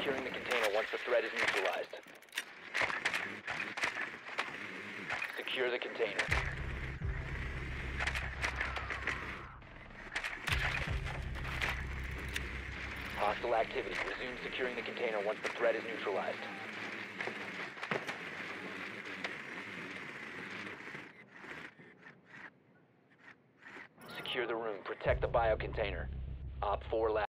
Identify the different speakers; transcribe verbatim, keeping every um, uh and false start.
Speaker 1: securing the container once the threat is neutralized. Secure the container. Hostile activity. Resume securing the container once the threat is neutralized. Secure the room. Protect the biocontainer. Op four last.